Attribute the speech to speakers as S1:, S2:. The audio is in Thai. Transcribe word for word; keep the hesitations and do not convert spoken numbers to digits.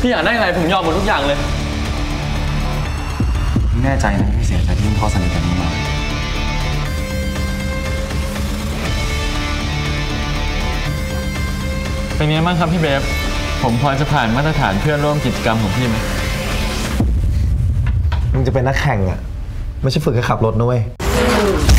S1: พี่อยากได้อะไรผมยอมหมดทุกอย่างเลย
S2: แน่ใจนะไม่เสียใจที่พ่อสนิทกันมาก
S1: เป็นไงบ้างครับพี่เบฟผมพอจะผ่านมาตรฐานเพื่อนร่วมกิจกรรมของพี่ไหม
S3: มึงจะเป็นนักแข่งอ่ะไม่ใช่ฝึกแค่ขับรถนะเว้ย